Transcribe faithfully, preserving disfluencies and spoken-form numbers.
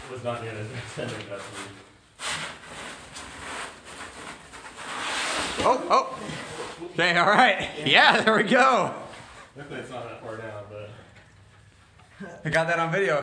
was not near as extended as we. Oh, oh. Okay, all right. Yeah, there we go. Luckily it's not that far down, but. I got that on video.